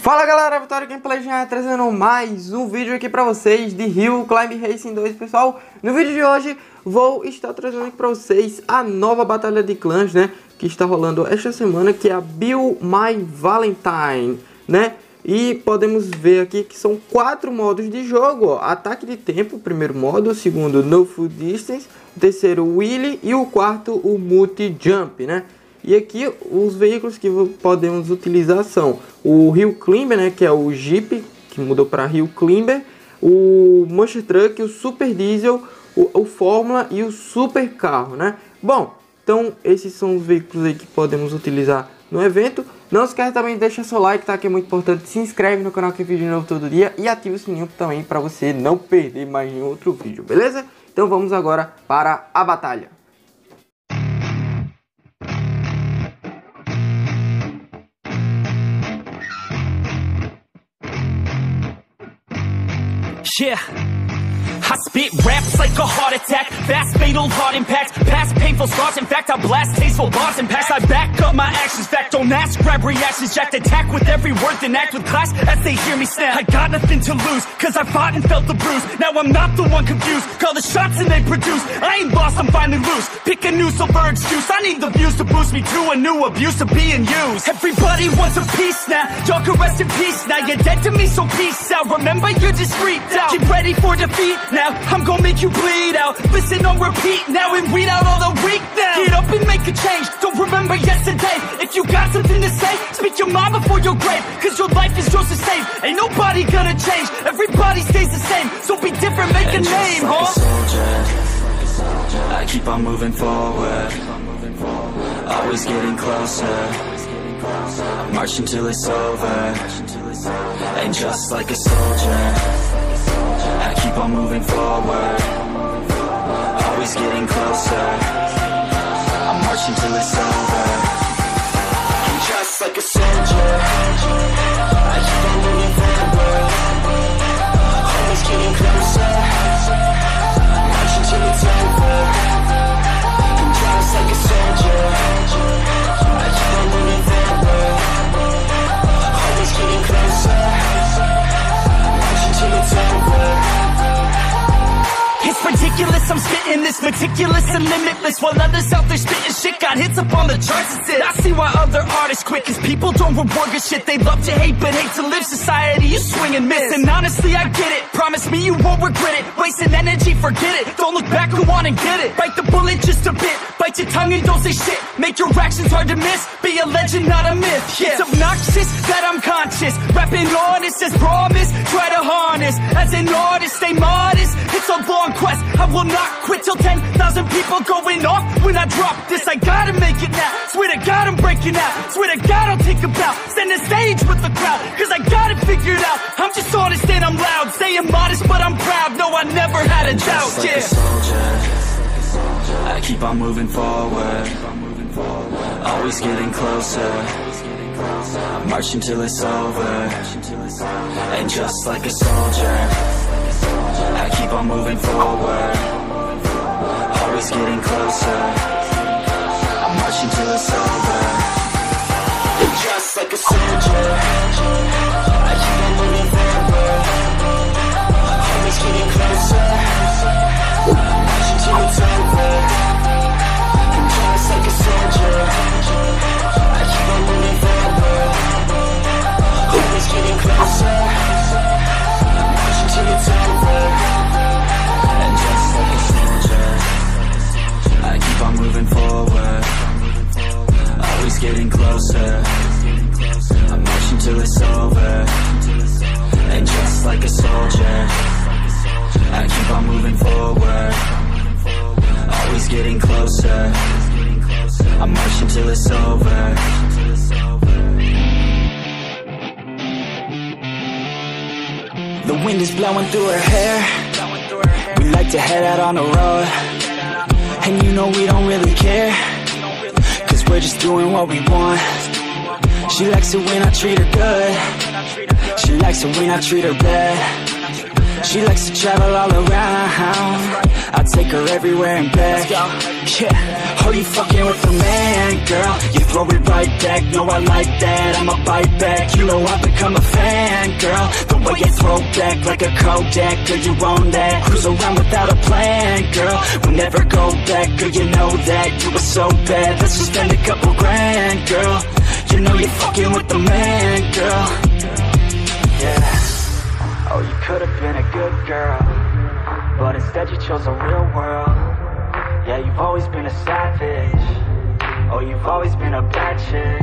Fala galera, Vitória Gameplay já trazendo mais um vídeo aqui pra vocês de Hill Climb Racing 2, pessoal. No vídeo de hoje vou estar trazendo aqui pra vocês a nova batalha de clãs, né, que está rolando esta semana, que é a Build My Valentine, né. E podemos ver aqui que são 4 modos de jogo, ó. Ataque de tempo, o primeiro modo, o segundo No Full Distance, o terceiro Wheelie e o quarto o Multi Jump, né. E aqui os veículos que podemos utilizar são o Hill Climber, né, que é o Jeep, que mudou para Hill Climber, o Monster Truck, o Super Diesel, o Fórmula e o Super Carro, né. Bom, então esses são os veículos aí que podemos utilizar no evento. Não esquece também de deixar seu like, tá, que é muito importante. Se inscreve no canal que é vídeo novo todo dia e ativa o sininho também para você não perder mais nenhum outro vídeo, beleza? Então vamos agora para a batalha. Yeah, I spit raps like a heart attack, fast fatal heart impact, past painful scars, in fact I blast tasteful bars and packs. I back up my actions, fact don't ask, grab reactions, jacked attack with every word, then act with class as they hear me snap. I got nothing to lose, cause I fought and felt the bruise, now I'm not the one confused, call the shots and they produce, I ain't lost, I'm finally loose, pick a new silver excuse, I need the views to boost me to a new abuse of being used. Everybody wants a piece now, y'all can rest in peace now, you're dead to me so peace out, remember you're discreet out, get ready for defeat now, I'm gonna make you bleed out, listen on repeat now and weed out all the weak now, get up and make a change, don't remember yesterday, if you got something to say, speak your mind before your grave, cause your life is yours to save, ain't nobody gonna change, everybody stays the same, so be different, make a name, huh? I keep on moving forward, always getting closer, I march until it's over, and just like a soldier, I keep on moving forward, always getting closer, I march until it's over, and just like a soldier, I keep on moving forward, always getting closer, I march until it's over, and just like a soldier, I keep on moving forward, always getting closer, I march until it's over. It's ridiculous, I'm spitting this meticulous and limitless, while others out there spitting shit got hits up on the charts. It's it. I see why other artists quit, cause people don't reward good shit. They love to hate but hate to live. Society, you swing and miss, and honestly I get it, promise me you won't regret it, wasting energy, forget it, don't look back, go on and get it, bite the bullet just a bit, bite your tongue and don't say shit, make your actions hard to miss, be a legend not a myth. Yeah. It's obnoxious that I'm conscious, rapping honest as promise, try to harness, as an artist stay modest, it's a long quest, I will not quit till 10,000 people going off when I drop this, I gotta make it now, swear to God I'm breaking out, swear to God I'll take a bow, stand the stage with the crowd, cause I got it figured out, I'm just honest and I'm loud, saying modest but I'm proud, no I never had a doubt, just like yeah. A soldier, I keep on moving forward, always getting closer, I march until it's over, and just like a soldier, I keep on moving forward, always getting closer, I march until it's over, and just like a soldier, I keep on moving forward, always getting closer, I march until it's over, and just like a soldier, I keep on moving forward, always getting closer, I march until it's over, and just like a soldier, I keep on moving forward, always getting closer, I march until it's over, and just like a soldier, I keep on moving forward, always getting closer, I march until it's over. The wind is blowing through her hair, we like to head out on the road, and you know we don't really care, cause we're just doing what we want. She likes it when I treat her good, she likes it when I treat her bad, she likes to travel all around, I take take her everywhere and back. Yeah, oh, you fucking with the man, girl. You throw it right back, no, I like that. I'ma bite back, you know I've become a fan, girl. The way you throw back like a Kodak, girl, you own that. Cruise around without a plan, girl. We'll never go back, girl, you know that. You were so bad, let's just spend a couple grand, girl. You know you're fucking with the man, girl. Yeah. Oh, you could've been a good girl, but instead you chose a real world. Yeah, you've always been a savage. Oh, you've always been a bad chick.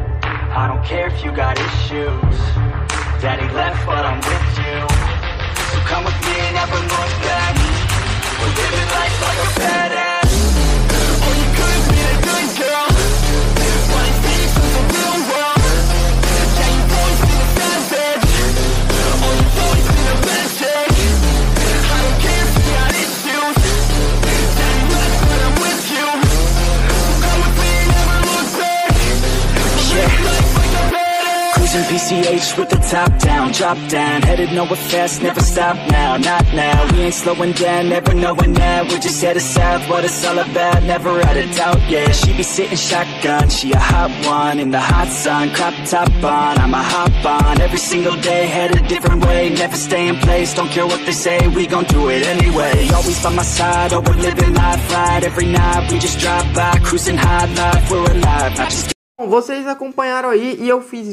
I don't care if you got issues. Daddy left, but I'm with you. So come with me and never look back. We're living life like a badass. Oh, you could've been a good girl, but instead you chose a real world. Yeah, you've always been a savage. Oh, you've always been a bad chick. I don't care if you got issues. Daddy left, but I'm with you. So come with me and never look back. We're living life like a badass. Cruising PCH with the top down, drop down, headed nowhere fast, never stop now, not now. We ain't slowing down, never knowing that. We're just headed south, what it's all about, never had a doubt, yeah. She be sitting shotgun, she a hot one, in the hot sun, crop top on, I'ma hop on, every single day, head a different way, never stay in place, don't care what they say, we gon' do it anyway. Always by my side, oh, we're living life right, every night, we just drive by, cruising high life, we're alive, not just... Bom, vocês acompanharam aí e eu fiz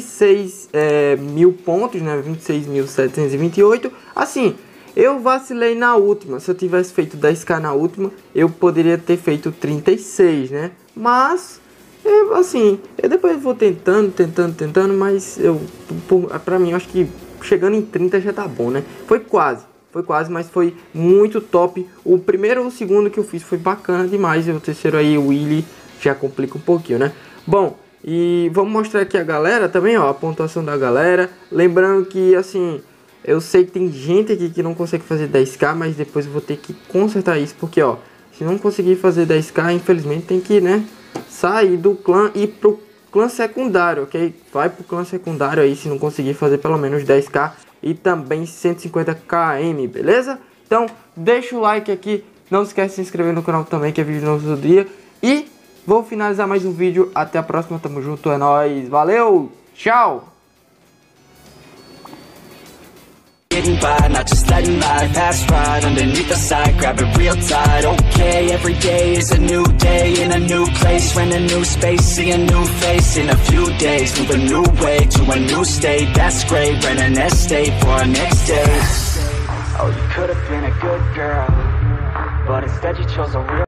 26 mil pontos, né, 26.728. Assim, eu vacilei na última, se eu tivesse feito 10k na última, eu poderia ter feito 36, né, mas, assim, eu depois vou tentando, mas pra mim, eu acho que chegando em 30 já tá bom, né, foi quase, mas foi muito top. O primeiro e o segundo que eu fiz foi bacana demais, e o terceiro aí, o Willy, já complica um pouquinho, né. Bom, e vamos mostrar aqui a galera também, ó, a pontuação da galera. Lembrando que, assim, eu sei que tem gente aqui que não consegue fazer 10k, mas depois eu vou ter que consertar isso, porque, ó, se não conseguir fazer 10k, infelizmente tem que, né, sair do clã e ir pro clã secundário, ok? Vai pro clã secundário aí se não conseguir fazer pelo menos 10k e também 150 km, beleza? Então, deixa o like aqui, não esquece de se inscrever no canal também, que é vídeo novo do dia, e... vou finalizar mais um vídeo. Até a próxima. Tamo junto. É nóis. Valeu. Tchau. Getting by, not just letting life pass right underneath the side, grab it real tight. Okay, every day is a new day in a new place, rent a new space, see a new face in a few days, move a new way to a new state. That's great, rent an estate for our next day. Oh, you could have been a good girl, but instead you chose a real